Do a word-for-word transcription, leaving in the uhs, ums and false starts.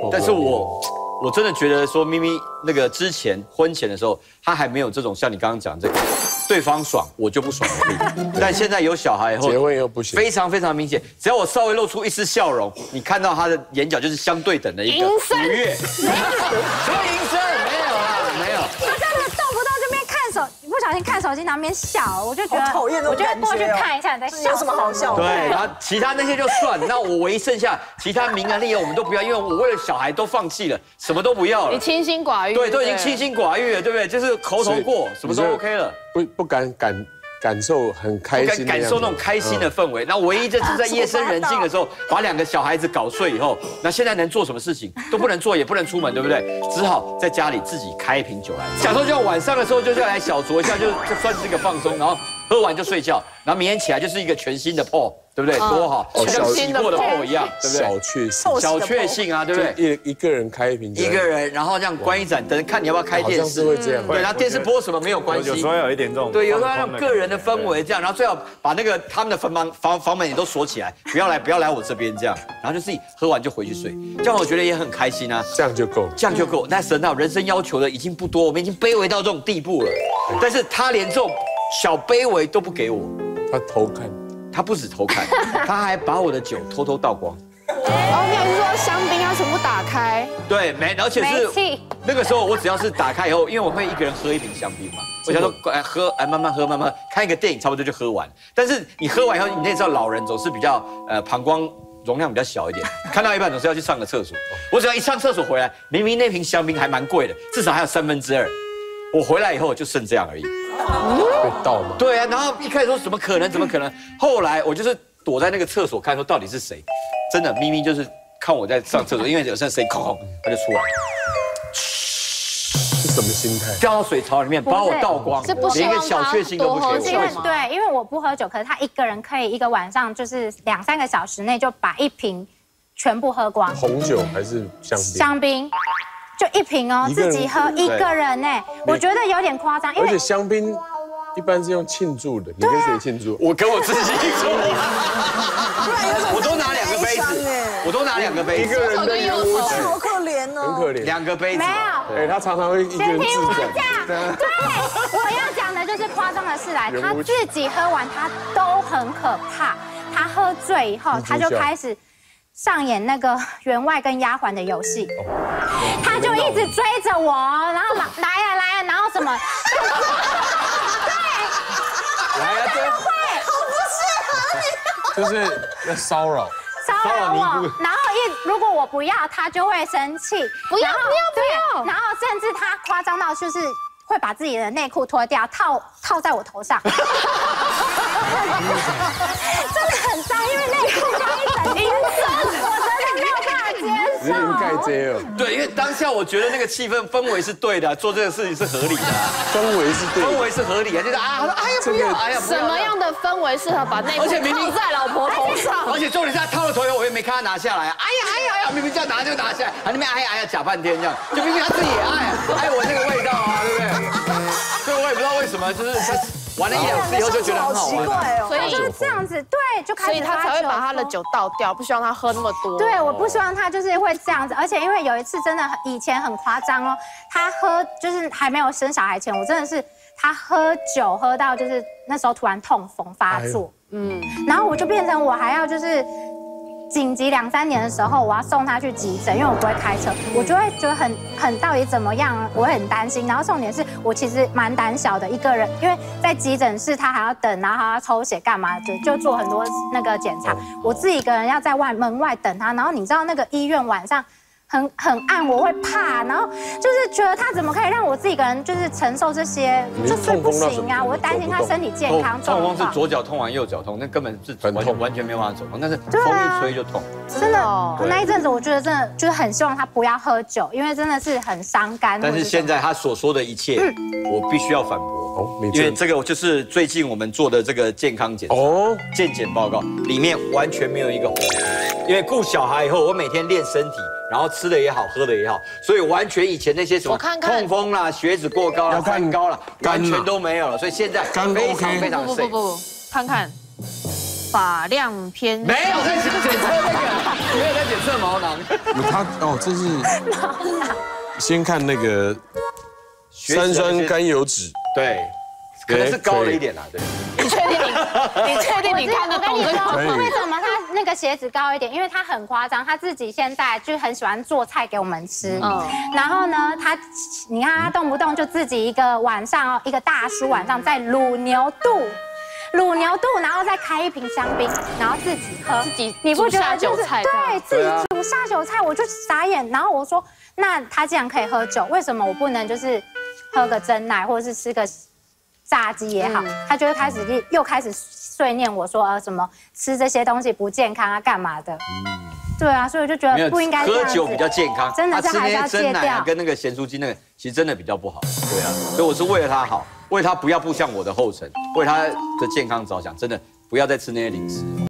但是我我真的觉得说咪咪那个之前婚前的时候，她还没有这种像你刚刚讲这个，对方爽我就不爽的病。但现在有小孩以后， 结婚又不行， 非常非常明显，只要我稍微露出一丝笑容，你看到她的眼角就是相对等的一个愉悦。什么银声？没有啦，没有。 他真的动不动这边看手，不小心看手机，然后边笑，我就觉得讨厌那种我就会感觉。 过去看一下你在笑， 有什么好笑的？ 对，然后其他那些就算，那我唯一剩下其他名啊利诱我们都不要，因为我为了小孩都放弃了，什么都不要了。 你清心寡欲， 对，都已经清心寡欲了，对不对？就是口头过，什么都 OK 了， 不不敢感感受很开心， 感受那种开心的氛围。那唯一就是在夜深人静的时候，把两个小孩子搞睡以后，那现在能做什么事情都不能做，也不能出门，对不对？只好在家里自己开一瓶酒来，想说就晚上的时候就是要来小酌一下，就就算是一个放松，然后喝完就睡觉，然后明天起来就是一个全新的 P O， 对不对？多好，就像洗过的 P O 一样，对不对？ 小确幸， 小确幸啊，对不对？ 一一个人开一瓶酒， 一个人，然后这样关一盏灯，看你要不要开电视， 好像是会这样。 对，然后电视播什么没有关系， 有时候有一点这种， 对，有时候要让个人的氛围这样，然后最好把那个他们的房房房门也都锁起来，不要来不要来我这边这样，然后就自己喝完就回去睡，这样我觉得也很开心啊， 这样就够， 这样就够。但神啊，人生要求的已经不多，我们已经卑微到这种地步了，但是他连这种小卑微都不给我， 他偷看。 他不止偷看，他还把我的酒偷偷倒光。 哦，你还是说香槟要全部打开？ 对，没，而且是那个时候我只要是打开以后，因为我会一个人喝一瓶香槟嘛，我想说哎喝哎慢慢喝慢慢喝，看一个电影差不多就喝完。但是你喝完以后，你也知道老人总是比较呃膀胱容量比较小一点，看到一半总是要去上个厕所。我只要一上厕所回来，明明那瓶香槟还蛮贵的，至少还有三分之二，我回来以后就剩这样而已。 被盗吗？ 对啊，然后一开始说怎么可能，怎么可能？后来我就是躲在那个厕所看，说到底是谁？真的，咪咪就是看我在上厕所，因为有时候谁空，他就出来。 是什么心态？ 掉到水槽里面，把我倒光， 是不希望连一个小确幸都不给我。 因为对，因为我不喝酒，可是他一个人可以一个晚上就是两三个小时内就把一瓶全部喝光。 红酒还是香槟？ 香槟。就一瓶哦，自己喝一个人呢，我觉得有点夸张，因为而且香槟一般是用庆祝的，你跟谁庆祝？ 我跟我自己庆祝，我都拿两个杯子，我都拿两个杯子， 一个人的忧愁， 好可怜哦， 很可怜， 两个杯子， 没有， 哎，他常常会一个人自讲，对，我要讲的就是夸张的事来，他自己喝完他都很可怕，他喝醉以后他就开始。上演那个员外跟丫鬟的游戏，他就一直追着我，然后来来啊来啊，然后什么，对， 来啊追， 会， 好不适合你， 就是要骚扰， 骚扰我，然后一如果我不要，他就会生气， 不要不要不要， 然后甚至他夸张到就是会把自己的内裤脱掉，套套在我头上，真的很脏，因为内裤刚一整天。 有点盖遮了。 对，因为当下我觉得那个气氛氛围是对的，做这个事情是合理的， 氛围是对， 氛围是合理的，就是啊，哎呀不要，哎呀， 什么样的氛围适合把内裤套在老婆头上？ 而且重点是他套了头以后，我也没看他拿下来，哎呀哎呀哎呀，明明这样拿就拿下来，还那边哎呀哎呀假半天这样，就明明他自己也爱爱闻那个味道啊，对不对？所以我也不知道为什么，就是他。玩了一两次以后就觉得很好玩， 所以就是这样子，对，就开始， 所以他才会把他的酒倒掉，不希望他喝那么多。 对，我不希望他就是会这样子，而且因为有一次真的以前很夸张哦，他喝就是还没有生小孩前，我真的是他喝酒喝到就是那时候突然痛风发作，嗯，然后我就变成我还要就是。紧急两三年的时候，我要送他去急诊，因为我不会开车，我就会觉得很很到底怎么样，我会很担心。然后重点是我其实蛮胆小的一个人，因为在急诊室他还要等，然后还要抽血干嘛的，就做很多那个检查。我自己一个人要在外门外等他，然后你知道那个医院晚上。很很暗，我会怕，然后就是觉得他怎么可以让我自己一个人就是承受这些，就睡不醒啊，我会担心他身体健康状况。 痛风是左脚痛完右脚痛，那根本是完全完全没有办法走动，但是风一吹就痛。 真的，那一阵子我觉得真的就是很希望他不要喝酒，因为真的是很伤肝。 但是现在他所说的一切，我必须要反驳，因为这个就是最近我们做的这个健康检查哦，健检报告里面完全没有一个红字，因为顾小孩以后，我每天练身体。然后吃的也好，喝的也好，所以完全以前那些什么痛风啦、血脂过高啦、三高啦，完全都没有了。所以现在非常非常 safe。 不不不不，看看， 发量偏没有在检测那个，没有在检测毛囊。 他哦，这是先看那个三酸甘油酯， 对，可能是高了一点啦，对。 你确定你？你确定你看得懂这个？ 可以为什么他那个血脂高一点？因为他很夸张，他自己现在就很喜欢做菜给我们吃。嗯，然后呢，他你看他动不动就自己一个晚上哦，一个大叔晚上在卤牛肚。卤牛肚，然后再开一瓶香槟，然后自己喝， 自己你不觉得下酒就是菜？ 对，自己煮下酒菜，我就傻眼。然后我说，那他既然可以喝酒，为什么我不能就是喝个珍奶，或者是吃个炸鸡也好？他就会开始又开始碎念我说，呃，什么吃这些东西不健康啊，干嘛的？对啊，所以我就觉得不应该喝酒比较健康， 真的，这还是要戒掉。 跟那个咸酥鸡那个，其实真的比较不好。对啊，所以我是为了他好，为他不要步向我的后尘，为他的健康着想，真的不要再吃那些零食。